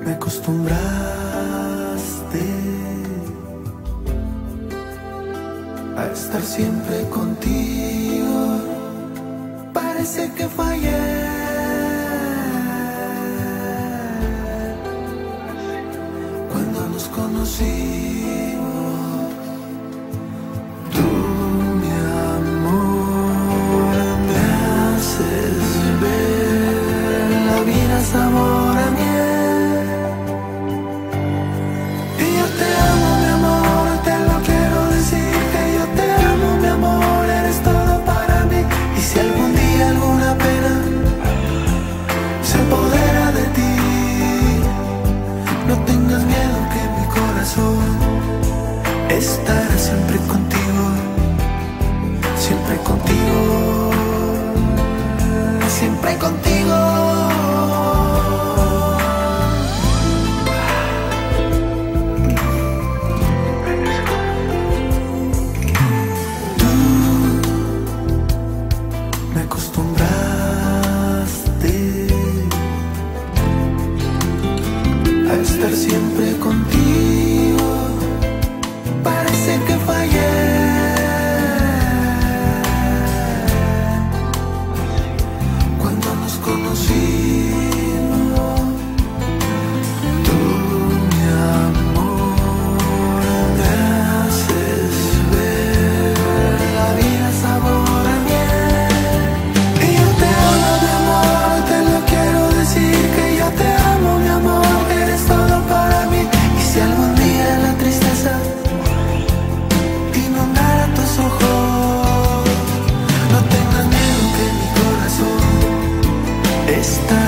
Me acostumbraste a estar siempre contigo. Parece que fallé cuando nos conocimos. Tú, mi amor, me haces ver la vida sabor a miel. Y yo te amo, mi amor, te lo quiero decir, que yo te amo, mi amor, eres todo para mí. Y si algún día alguna pena se apodera de ti, no tengas miedo, que mi corazón estará siempre contigo, siempre contigo, siempre contigo. Tú me acostumbraste a estar siempre contigo. Parece que fallé cuando nos conocimos. Tú, mi amor, me haces ver la vida sabor a miel. Y yo te amo, mi amor, te lo quiero decir, que yo te amo, mi amor, eres todo para mí. Y si algún día la tristeza inundara tus ojos, no tengas miedo, que mi corazón está